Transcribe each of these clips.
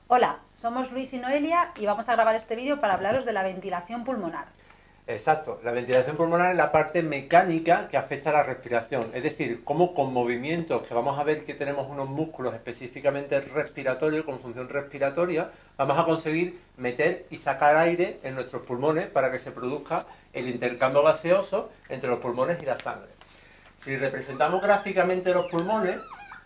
Hola, somos Luis y Noelia y vamos a grabar este vídeo para hablaros de la ventilación pulmonar. Exacto, la ventilación pulmonar es la parte mecánica que afecta a la respiración, es decir, cómo con movimientos que vamos a ver que tenemos unos músculos específicamente respiratorios, con función respiratoria, vamos a conseguir meter y sacar aire en nuestros pulmones para que se produzca el intercambio gaseoso entre los pulmones y la sangre. Si representamos gráficamente los pulmones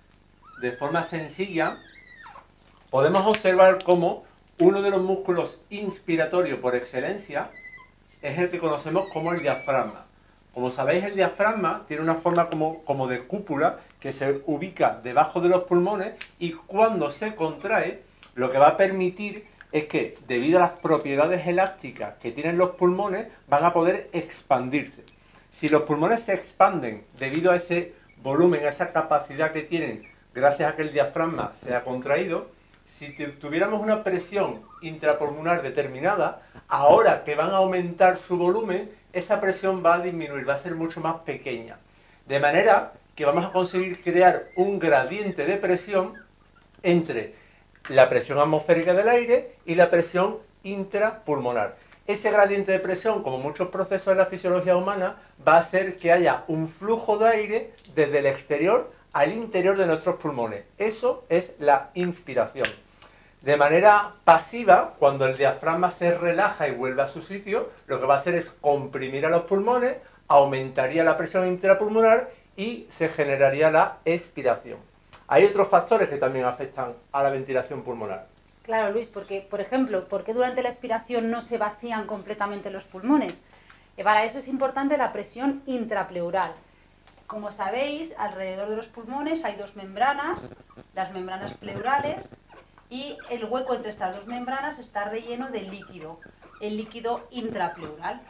de forma sencilla, podemos observar cómo uno de los músculos inspiratorios por excelencia es el que conocemos como el diafragma. Como sabéis, el diafragma tiene una forma como de cúpula que se ubica debajo de los pulmones y cuando se contrae, lo que va a permitir es que, debido a las propiedades elásticas que tienen los pulmones, van a poder expandirse. Si los pulmones se expanden debido a ese volumen, a esa capacidad que tienen, gracias a que el diafragma se ha contraído, si tuviéramos una presión intrapulmonar determinada, ahora que van a aumentar su volumen, esa presión va a disminuir, va a ser mucho más pequeña. De manera que vamos a conseguir crear un gradiente de presión entre la presión atmosférica del aire y la presión intrapulmonar. Ese gradiente de presión, como muchos procesos de la fisiología humana, va a hacer que haya un flujo de aire desde el exterior al interior de nuestros pulmones. Eso es la inspiración. De manera pasiva, cuando el diafragma se relaja y vuelve a su sitio, lo que va a hacer es comprimir a los pulmones, aumentaría la presión intrapulmonar y se generaría la expiración. Hay otros factores que también afectan a la ventilación pulmonar. Claro, Luis, porque, por ejemplo, ¿por qué durante la expiración no se vacían completamente los pulmones? Para eso es importante la presión intrapleural. Como sabéis, alrededor de los pulmones hay dos membranas, las membranas pleurales, y el hueco entre estas dos membranas está relleno de líquido, el líquido intrapleural.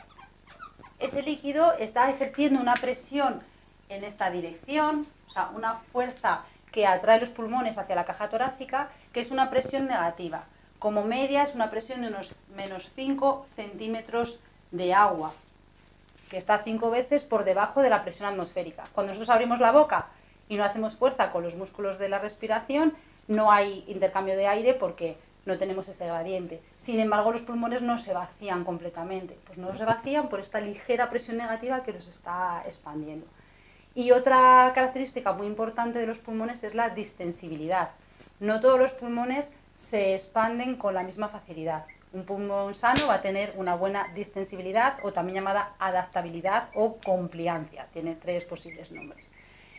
Ese líquido está ejerciendo una presión en esta dirección, o sea, una fuerza que atrae los pulmones hacia la caja torácica, que es una presión negativa. Como media es una presión de unos menos 5 centímetros de agua, que está 5 veces por debajo de la presión atmosférica. Cuando nosotros abrimos la boca y no hacemos fuerza con los músculos de la respiración, no hay intercambio de aire porque no tenemos ese gradiente. Sin embargo, los pulmones no se vacían completamente. Pues no se vacían por esta ligera presión negativa que los está expandiendo. Y otra característica muy importante de los pulmones es la distensibilidad. No todos los pulmones se expanden con la misma facilidad. Un pulmón sano va a tener una buena distensibilidad o también llamada adaptabilidad o compliancia. Tiene 3 posibles nombres.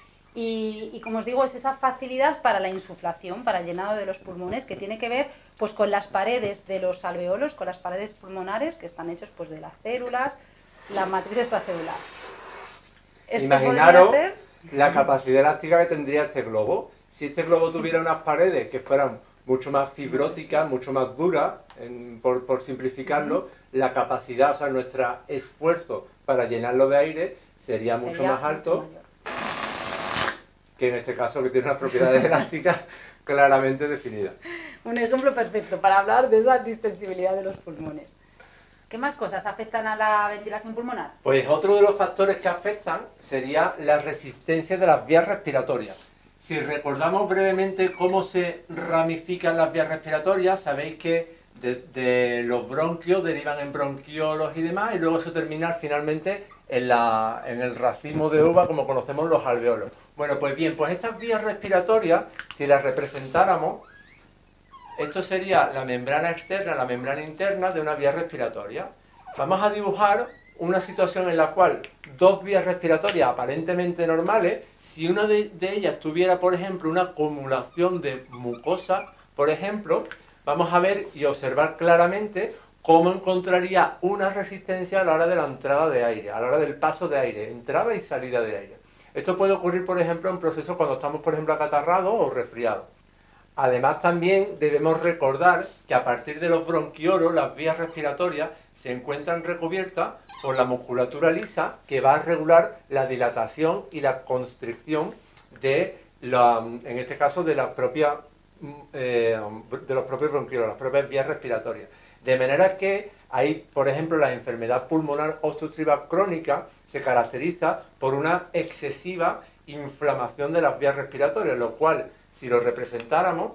Y como os digo, es esa facilidad para la insuflación, para el llenado de los pulmones, que tiene que ver pues, con las paredes de los alveolos, con las paredes pulmonares, que están hechos pues, de las células, la matriz extracelular. Imaginaros la capacidad elástica que tendría este globo. Si este globo tuviera unas paredes que fueran mucho más fibróticas, mucho más duras, por simplificarlo, la capacidad, o sea, nuestro esfuerzo para llenarlo de aire sería mucho más alto que en este caso, que tiene unas propiedades elásticas claramente definidas. Un ejemplo perfecto para hablar de esa distensibilidad de los pulmones. ¿Qué más cosas afectan a la ventilación pulmonar? Pues otro de los factores que afectan sería la resistencia de las vías respiratorias. Si recordamos brevemente cómo se ramifican las vías respiratorias, sabéis que de los bronquios derivan en bronquiolos y demás, y luego se termina finalmente en el racimo de uva, como conocemos los alveolos. Bueno, pues bien, pues estas vías respiratorias, si las representáramos, esto sería la membrana externa, la membrana interna de una vía respiratoria. Vamos a dibujar una situación en la cual dos vías respiratorias aparentemente normales, si una de ellas tuviera, por ejemplo, una acumulación de mucosa, por ejemplo, vamos a ver y observar claramente cómo encontraría una resistencia a la hora de la entrada de aire, a la hora del paso de aire, entrada y salida de aire. Esto puede ocurrir, por ejemplo, en procesos cuando estamos, por ejemplo, acatarrados o resfriados. Además, también debemos recordar que a partir de los bronquiolos, las vías respiratorias se encuentran recubiertas por la musculatura lisa que va a regular la dilatación y la constricción de en este caso, de los propios bronquiolos, las propias vías respiratorias. De manera que hay, por ejemplo, la enfermedad pulmonar obstructiva crónica se caracteriza por una excesiva inflamación de las vías respiratorias, lo cual, si lo representáramos,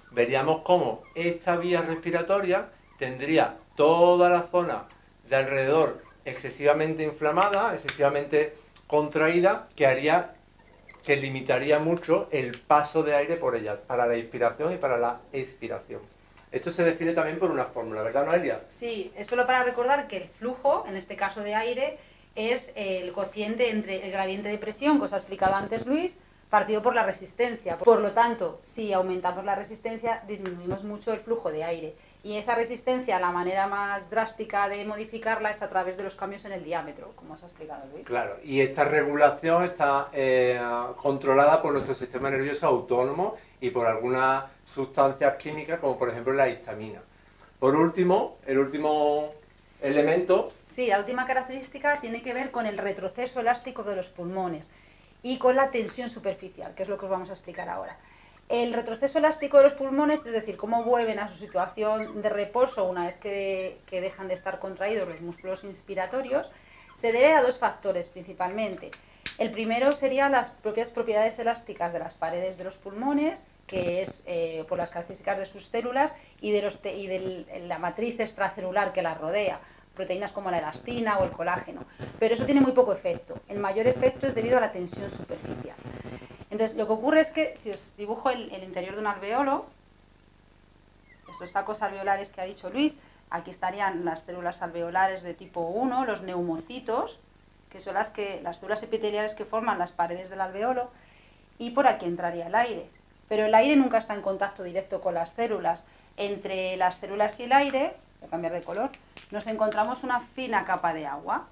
veríamos cómo esta vía respiratoria tendría toda la zona de alrededor excesivamente inflamada, excesivamente contraída, que limitaría mucho el paso de aire por ella, para la inspiración y para la expiración. Esto se define también por una fórmula, ¿verdad, Noelia? Sí, es solo para recordar que el flujo, en este caso de aire, es el cociente entre el gradiente de presión, que os ha explicado antes Luis, partido por la resistencia. Por lo tanto, si aumentamos la resistencia, disminuimos mucho el flujo de aire. Y esa resistencia, la manera más drástica de modificarla es a través de los cambios en el diámetro, como os ha explicado Luis. Claro, y esta regulación está controlada por nuestro sistema nervioso autónomo y por algunas sustancias químicas, como por ejemplo la histamina. Por último, el último elemento... Sí, la última característica tiene que ver con el retroceso elástico de los pulmones y con la tensión superficial, que es lo que os vamos a explicar ahora. El retroceso elástico de los pulmones, es decir, cómo vuelven a su situación de reposo una vez que dejan de estar contraídos los músculos inspiratorios, se debe a dos factores principalmente. El primero serían las propias propiedades elásticas de las paredes de los pulmones, que es por las características de sus células y de la matriz extracelular que las rodea, proteínas como la elastina o el colágeno. Pero eso tiene muy poco efecto. El mayor efecto es debido a la tensión superficial. Entonces, lo que ocurre es que, si os dibujo el interior de un alveolo, estos sacos alveolares que ha dicho Luis, aquí estarían las células alveolares de tipo 1, los neumocitos, que son las células epiteliales que forman las paredes del alveolo, y por aquí entraría el aire. Pero el aire nunca está en contacto directo con las células. Entre las células y el aire, voy a cambiar de color, nos encontramos una fina capa de agua.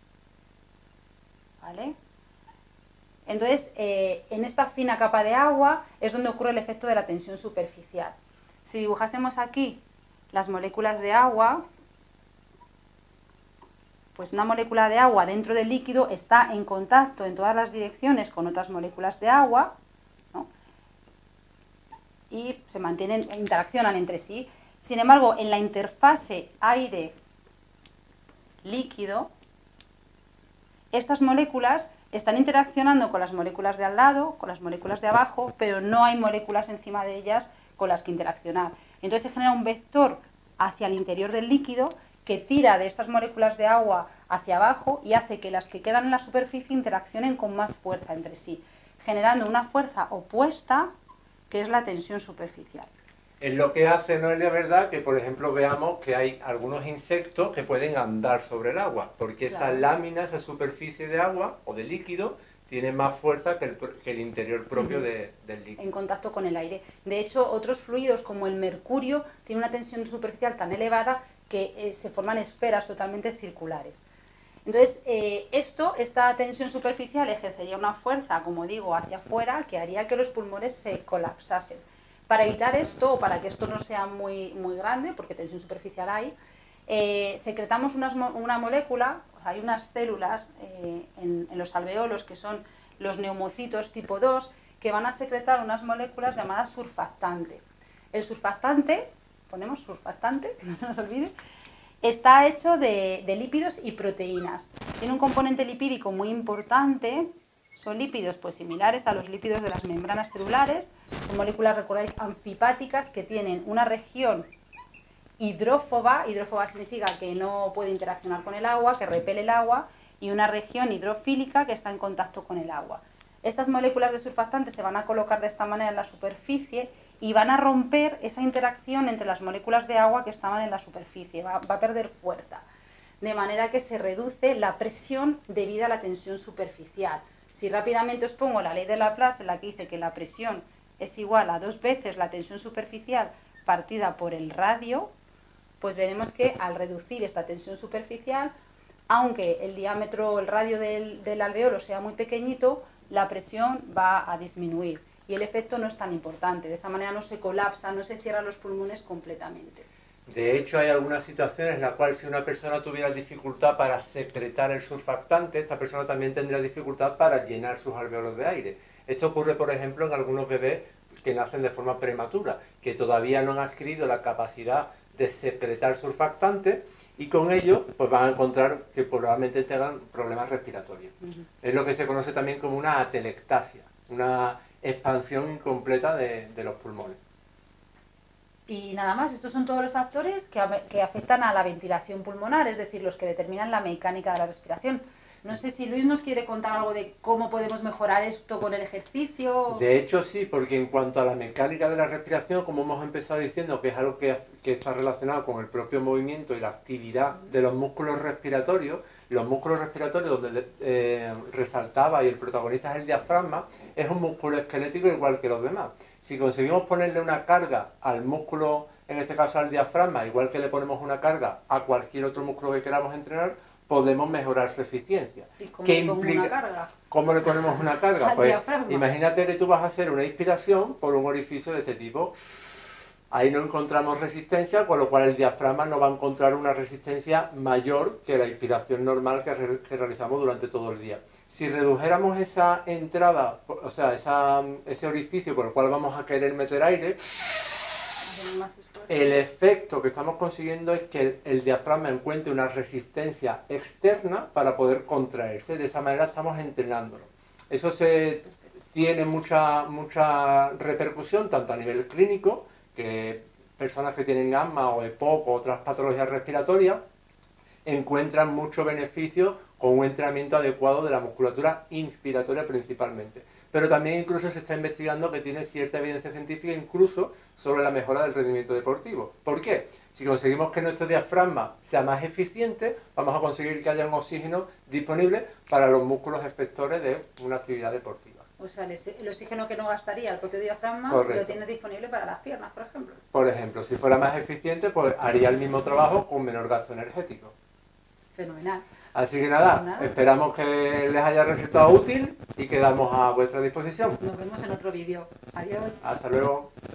¿Vale? Entonces, en esta fina capa de agua es donde ocurre el efecto de la tensión superficial. Si dibujásemos aquí las moléculas de agua, pues una molécula de agua dentro del líquido está en contacto en todas las direcciones con otras moléculas de agua, ¿no? Y se mantienen, interaccionan entre sí. Sin embargo, en la interfase aire-líquido, estas moléculas están interaccionando con las moléculas de al lado, con las moléculas de abajo, pero no hay moléculas encima de ellas con las que interaccionar. Entonces se genera un vector hacia el interior del líquido que tira de estas moléculas de agua hacia abajo y hace que las que quedan en la superficie interaccionen con más fuerza entre sí, generando una fuerza opuesta que es la tensión superficial. Es lo que hace, no es de verdad, que por ejemplo veamos que hay algunos insectos que pueden andar sobre el agua, porque esa lámina, esa superficie de agua o de líquido, tiene más fuerza que el interior propio del líquido. En contacto con el aire. De hecho, otros fluidos como el mercurio tienen una tensión superficial tan elevada que se forman esferas totalmente circulares. Entonces, esta tensión superficial ejercería una fuerza, como digo, hacia afuera, que haría que los pulmones se colapsasen. Para evitar esto, o para que esto no sea muy grande, porque tensión superficial hay, secretamos una molécula, hay unas células en los alveolos que son los neumocitos tipo 2, que van a secretar unas moléculas llamadas surfactante. El surfactante, ponemos surfactante, que no se nos olvide, está hecho de lípidos y proteínas. Tiene un componente lipídico muy importante. Son lípidos pues similares a los lípidos de las membranas celulares, son moléculas, recordáis, anfipáticas que tienen una región hidrófoba significa que no puede interaccionar con el agua, que repele el agua, y una región hidrofílica que está en contacto con el agua. Estas moléculas de surfactantes se van a colocar de esta manera en la superficie y van a romper esa interacción entre las moléculas de agua que estaban en la superficie, va a perder fuerza, de manera que se reduce la presión debido a la tensión superficial. Si rápidamente os pongo la ley de Laplace, en la que dice que la presión es igual a 2 veces la tensión superficial partida por el radio, pues veremos que al reducir esta tensión superficial, aunque el diámetro, el radio del alveolo sea muy pequeñito, la presión va a disminuir y el efecto no es tan importante. De esa manera no se colapsa, no se cierran los pulmones completamente. De hecho, hay algunas situaciones en las cuales si una persona tuviera dificultad para secretar el surfactante, esta persona también tendría dificultad para llenar sus alveolos de aire. Esto ocurre, por ejemplo, en algunos bebés que nacen de forma prematura, que todavía no han adquirido la capacidad de secretar surfactante y con ello pues van a encontrar que probablemente tengan problemas respiratorios. Es lo que se conoce también como una atelectasia, una expansión incompleta de los pulmones. Y nada más, estos son todos los factores que afectan a la ventilación pulmonar, es decir, los que determinan la mecánica de la respiración. No sé si Luis nos quiere contar algo de cómo podemos mejorar esto con el ejercicio. De hecho, sí, porque en cuanto a la mecánica de la respiración, como hemos empezado diciendo, que es algo que está relacionado con el propio movimiento y la actividad de los músculos respiratorios donde resaltaba y el protagonista es el diafragma, es un músculo esquelético igual que los demás. Si conseguimos ponerle una carga al músculo, en este caso al diafragma, igual que le ponemos una carga a cualquier otro músculo que queramos entrenar, podemos mejorar su eficiencia. ¿Y cómo ¿Qué le pongo implica? una carga? ¿Cómo le ponemos una carga? Al Pues diafragma. imagínate que tú vas a hacer una inspiración por un orificio de este tipo. Ahí no encontramos resistencia, con lo cual el diafragma no va a encontrar una resistencia mayor que la inspiración normal que realizamos durante todo el día. Si redujéramos esa entrada, o sea, ese orificio por el cual vamos a querer meter aire, el efecto que estamos consiguiendo es que el diafragma encuentre una resistencia externa para poder contraerse. De esa manera estamos entrenándolo. Eso tiene mucha repercusión, tanto a nivel clínico, que personas que tienen asma o EPOC o otras patologías respiratorias encuentran mucho beneficio con un entrenamiento adecuado de la musculatura inspiratoria principalmente. Pero también incluso se está investigando que tiene cierta evidencia científica incluso sobre la mejora del rendimiento deportivo. ¿Por qué? Si conseguimos que nuestro diafragma sea más eficiente, vamos a conseguir que haya un oxígeno disponible para los músculos efectores de una actividad deportiva. O sea, el oxígeno que no gastaría el propio diafragma Correcto. lo tiene disponible para las piernas, por ejemplo. Por ejemplo, si fuera más eficiente, pues haría el mismo trabajo con menor gasto energético. Fenomenal. Así que nada, esperamos que les haya resultado útil y quedamos a vuestra disposición. Nos vemos en otro vídeo. Adiós. Hasta luego.